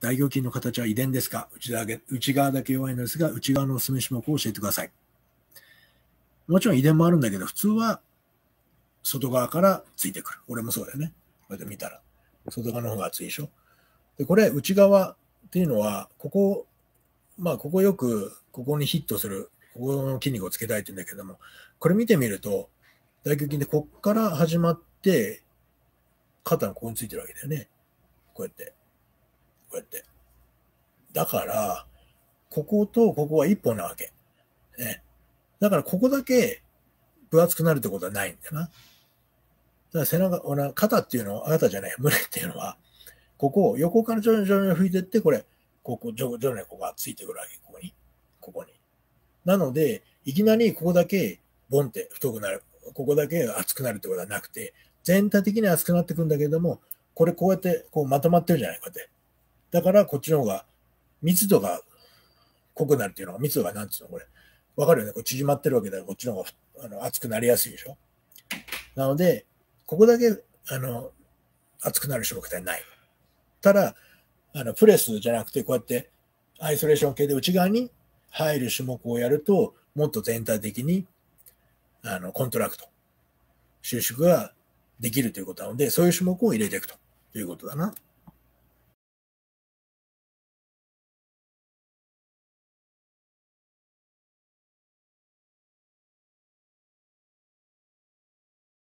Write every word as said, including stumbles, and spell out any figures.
大胸筋の形は遺伝ですか？内側だけ、内側だけ弱いのですが、内側のおすすめ種目を教えてください。もちろん遺伝もあるんだけど、普通は外側からついてくる。俺もそうだよね。こうやって見たら。外側の方が厚いでしょ。で、これ、内側っていうのは、ここ、まあ、ここよく、ここにヒットする、ここの筋肉をつけたいって言うんだけども、これ見てみると、大胸筋でこっから始まって、肩のここについてるわけだよね。こうやって。こうやって。だから、こことここは一本なわけ。ね。だから、ここだけ分厚くなるってことはないんだよな。だから背中、俺は肩っていうのは、肩じゃない、胸っていうのは、ここを横から徐々に徐々に拭いていって、これ、ここ、徐々にここがついてくるわけ。ここに。ここに。なので、いきなりここだけボンって太くなる。ここだけ厚くなるってことはなくて、全体的に厚くなってくんだけども、これこうやってこうまとまってるじゃない、こうやって。だからこっちの方が密度が濃くなるっていうのは、密度がなんつうのこれ。わかるよね。これ縮まってるわけだから、こっちの方があの厚くなりやすいでしょ。なので、ここだけあの厚くなる種目ってない。ただ、あのプレスじゃなくて、こうやってアイソレーション系で内側に入る種目をやると、もっと全体的にあのコントラクト、収縮ができるということなので、そういう種目を入れていくということだな。